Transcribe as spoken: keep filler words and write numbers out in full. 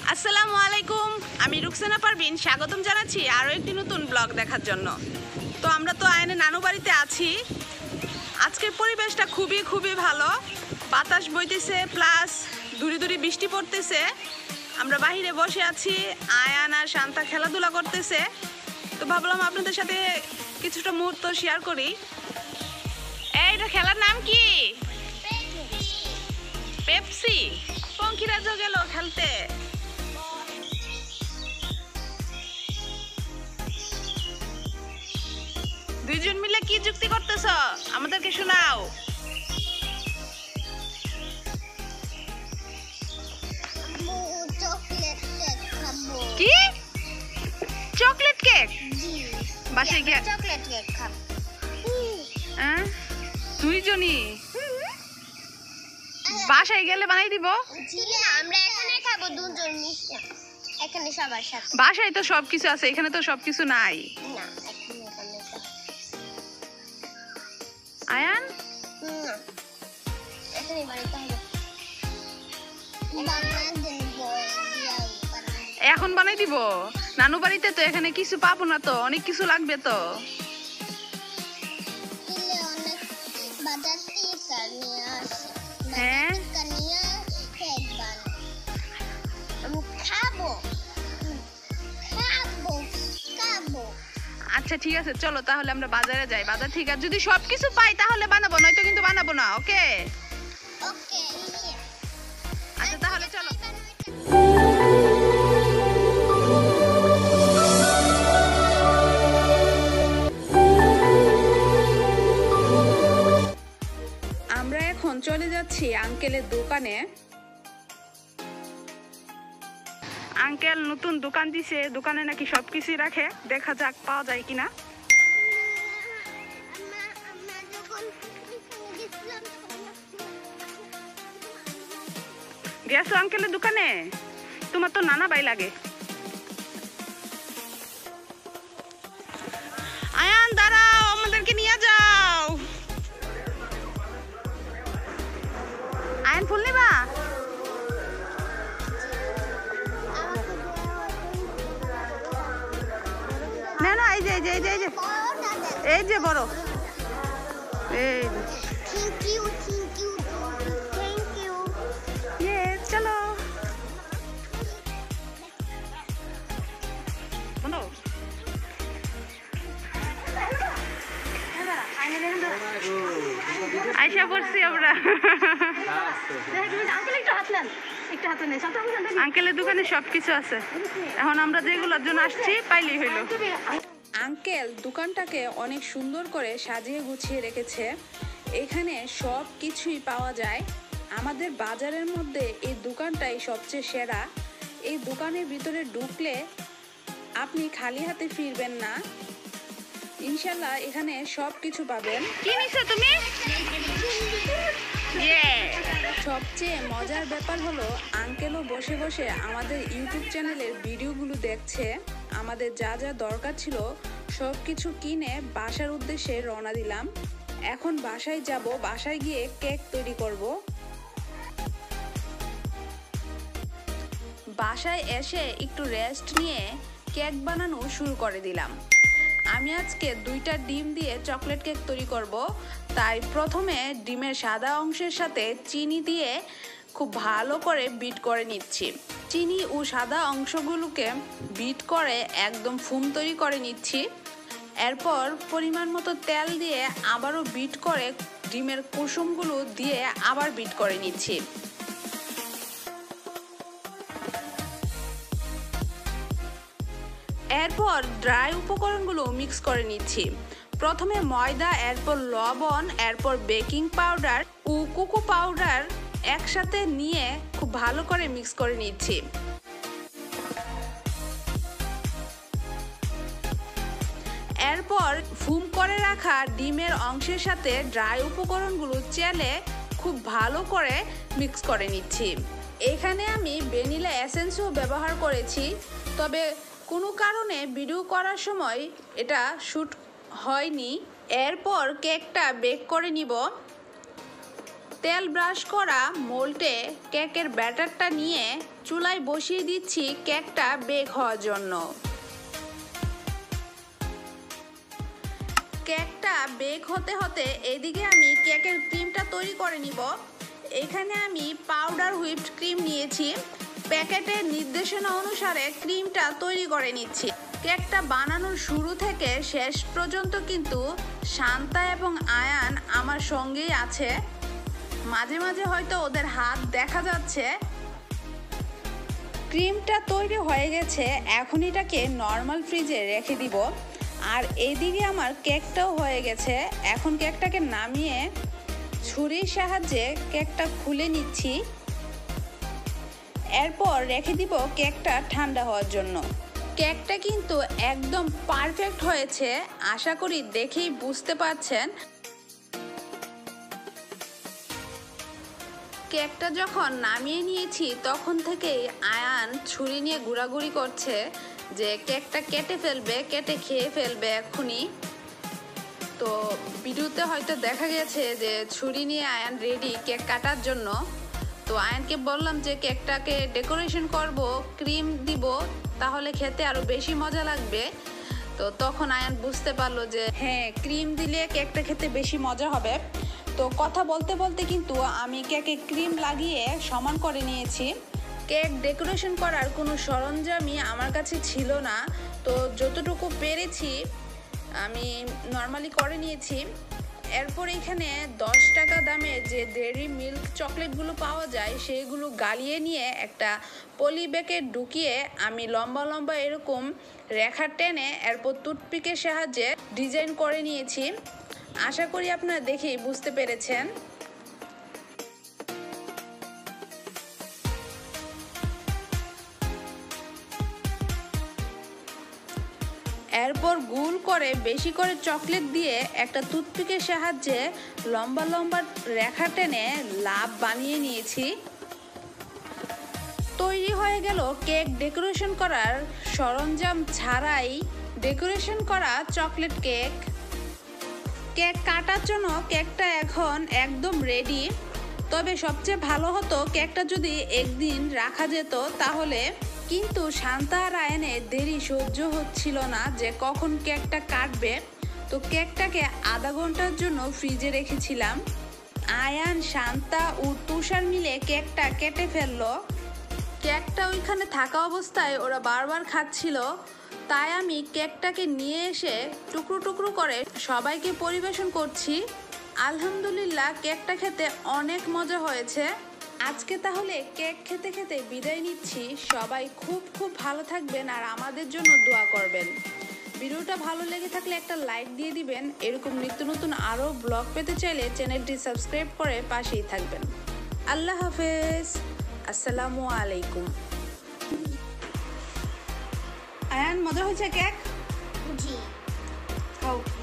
আসসালামু আলাইকুম, আমি রুকসানা পারভিন স্বাগতম জানাচ্ছি আরও একটি নতুন ব্লগ দেখার জন্য। তো আমরা তো আয়নের নানু বাড়িতে আছি। আজকের পরিবেশটা খুবই খুবই ভালো, বাতাস বইতেছে প্লাস দূরে দূরে বৃষ্টি পড়তেছে। আমরা বাহিরে বসে আছি, আয়ান আর শান্তা খেলাধুলা করতেছে। তো ভাবলাম আপনাদের সাথে কিছুটা মুহূর্ত শেয়ার করি। এইটা খেলার নাম কি? পেপসি। পঙ্খিরাজও গেল খেলতে। দুইজন মিলে কি যুক্তি করতেছ? আমাদেরকে শোনাও। কি চকলেট কেক? বাসায় গিয়ে চকলেট কেক খাবো। হ্যাঁ, দুইজনই বাসায় গেলে বানাই দিব। আমরা এখানে খাবো দুজন মিশে, এখানে সবার সাথে। বাসায় তো সবকিছু আছে, এখানে তো সবকিছু নাই। না, এখানে এখানে আয়ান না, এখানে বাড়িতে হবে। বাবা দেব এখন বানাই দিব। নানু বাড়িতে তো এখানে কিছু পাবো না, তো অনেক কিছু লাগবে। তো কিলে অনেক বাজার থেকে নিয়ে আসে। হ্যাঁ, কানিয়া কেক বানাই। আমি খাবো খাবো খাবো। আচ্ছা ঠিক আছে, চলো তাহলে আমরা বাজারে যাই। বাজার ঠিক আছে, যদি সবকিছু পাই তাহলে বানাবো, নয়তো কিন্তু বানাবো না। ওকে ওকে, আচ্ছা তাহলে চলো। আমরা এখন চলে যাচ্ছি আঙ্কেলের দোকানে। আঙ্কেল নতুন দোকান দিছে, দোকানে নাকি সবকিছু রাখে। দেখা যাক পাওয়া যায় কিনা। গেছো আঙ্কেলের দোকানে? তোমার তো নানা ভাই লাগে। আয়ান দাঁড়াও, আমাদেরকে নিয়ে যাও। আয়ান ফুল নিবা? না না, এই যে এই যে এই যে এই যে এই যে বড়, এই যে। Thank you thank you thank you. ইয়ে চলো বন্ধু। আইসা পড়ছি আমরা। আঙ্কেলের দোকানে সবকিছু আছে। এখন আমরা যেগুলোর জন্য আসছি পাইলেই হইলো। আঙ্কেল দোকানটাকে অনেক সুন্দর করে সাজিয়ে গুছিয়ে রেখেছে। এখানে সব কিছুই পাওয়া যায়। আমাদের বাজারের মধ্যে এই দোকানটাই সবচেয়ে সেরা। এই দোকানের ভিতরে ঢুকলে আপনি খালি হাতে ফিরবেন না। ইনশাল্লাহ এখানে সব কিছু পাবেন। কি নিছো তুমি? সবচেয়ে মজার ব্যাপার হলো আঙ্কেলও বসে বসে আমাদের ইউটিউব চ্যানেলের ভিডিওগুলো দেখছে। আমাদের যা যা দরকার ছিল সব কিছু কিনে বাসার উদ্দেশ্যে রওনা দিলাম। এখন বাসায় যাব, বাসায় গিয়ে কেক তৈরি করব। বাসায় এসে একটু রেস্ট নিয়ে কেক বানানো শুরু করে দিলাম। আমি আজকে দুইটা ডিম দিয়ে চকলেট কেক তৈরি করব। তাই প্রথমে ডিমের সাদা অংশের সাথে চিনি দিয়ে খুব ভালো করে বিট করে নিচ্ছি। চিনি ও সাদা অংশগুলোকে বিট করে একদম ফোম তৈরি করে নিচ্ছি। এরপর পরিমাণ মতো তেল দিয়ে আবারও বিট করে ডিমের কুসুমগুলো দিয়ে আবার বিট করে নিচ্ছি। এরপর ড্রাই উপকরণগুলো মিক্স করে নিচ্ছি। প্রথমে ময়দা, এরপর লবণ, এরপর বেকিং পাউডার ও কোকো পাউডার একসাথে নিয়ে খুব ভালো করে মিক্স করে নিচ্ছি। এরপর ফুম করে রাখা ডিমের অংশের সাথে ড্রাই উপকরণগুলো চেলে খুব ভালো করে মিক্স করে নিচ্ছি। এখানে আমি ভ্যানিলা এসেন্সও ব্যবহার করেছি, তবে কোনো কারণে ভিডিও করার সময় এটা শ্যুট হয়নি। এরপর কেকটা বেক করে নিব। তেল ব্রাশ করা মোল্ডে কেকের ব্যাটারটা নিয়ে চুলায় বসিয়ে দিচ্ছি কেকটা বেক হওয়ার জন্য। কেকটা বেক হতে হতে এদিকে আমি কেকের ক্রিমটা তৈরি করে নিব। এখানে আমি পাউডার হুইপড ক্রিম নিয়েছি। প্যাকেটের নির্দেশনা অনুসারে ক্রিমটা তৈরি করে নিচ্ছি। কেকটা বানানোর শুরু থেকে শেষ পর্যন্ত কিন্তু শান্তা এবং আয়ান আমার সঙ্গেই আছে। মাঝে মাঝে হয়তো ওদের হাত দেখা যাচ্ছে। ক্রিমটা তৈরি হয়ে গেছে, এখন এটাকে নর্মাল ফ্রিজে রেখে দিব। আর এইদিকে আমার কেকটাও হয়ে গেছে। এখন কেকটাকে নামিয়ে ছুরির সাহায্যে কেকটা খুলে নিচ্ছি। এরপর রেখে দিব কেকটা ঠান্ডা হওয়ার জন্য। কেকটা কিন্তু একদম পারফেক্ট হয়েছে, আশা করি দেখেই বুঝতে পারছেন। কেকটা যখন নামিয়ে নিয়েছি তখন থেকেই আয়ান ছুরি নিয়ে ঘোরাঘুরি করছে যে কেকটা কেটে ফেলবে, কেটে খেয়ে ফেলবে এক্ষুনি। তো ভিডিওতে হয়তো দেখা গেছে যে ছুরি নিয়ে আয়ান রেডি কেক কাটার জন্য। তো আয়ানকে বললাম যে কেকটাকে ডেকোরেশন করব, ক্রিম দিব, তাহলে খেতে আরও বেশি মজা লাগবে। তো তখন আয়ান বুঝতে পারলো যে হ্যাঁ, ক্রিম দিলে কেকটা খেতে বেশি মজা হবে। তো কথা বলতে বলতে কিন্তু আমি কেকে ক্রিম লাগিয়ে সমান করে নিয়েছি। কেক ডেকোরেশন করার কোনো সরঞ্জামই আমার কাছে ছিল না, তো যতটুকু পেরেছি আমি নর্মালি করে নিয়েছি। এরপর এখানে দশ টাকা দামের যে ডেয়ারি মিল্ক চকলেটগুলো পাওয়া যায় সেইগুলো গালিয়ে নিয়ে একটা পলি ব্যাগে ঢুকিয়ে আমি লম্বা লম্বা এরকম রেখা টেনে এরপর টুথপিকের সাহায্যে ডিজাইন করে নিয়েছি। আশা করি আপনারা দেখেই বুঝতে পেরেছেন। এরপর গোল করে বেশি করে চকলেট দিয়ে একটা টুথপিকের সাহায্যে লম্বা লম্বা রেখা টেনে লাভ বানিয়ে নিয়েছি। তৈরি হয়ে গেল কেক ডেকোরেশন করার সরঞ্জাম ছাড়াই ডেকোরেশন করা চকলেট কেক। কেক কাটার জন্য কেকটা এখন একদম রেডি। তবে সবচেয়ে ভালো হতো কেকটা যদি একদিন রাখা যেত তাহলে, কিন্তু শান্তা আর আয়ানের দেরি সহ্য হচ্ছিল না যে কখন কেকটা কাটবে। তো কেকটাকে আধা ঘন্টার জন্য ফ্রিজে রেখেছিলাম। আয়ান, শান্তা ও তুষার মিলে কেকটা কেটে ফেললো। কেকটা ওইখানে থাকা অবস্থায় ওরা বারবার খাচ্ছিল, তাই আমি কেকটাকে নিয়ে এসে টুকরো টুকরো করে সবাইকে পরিবেশন করছি। আলহামদুলিল্লাহ, কেকটা খেতে অনেক মজা হয়েছে। আজকে তাহলে কেক খেতে খেতে বিদায় নিচ্ছি। সবাই খুব খুব ভালো থাকবেন আর আমাদের জন্য দোয়া করবেন। ভিডিওটা ভালো লেগে থাকলে একটা লাইক দিয়ে দিবেন। এরকম নিত্য নতুন আরও ব্লগ পেতে চাইলে চ্যানেলটি সাবস্ক্রাইব করে পাশেই থাকবেন। আল্লাহ হাফেজ, আসসালামু আলাইকুম। আয়ান, মজা হয়েছে কেক? জি। খাও।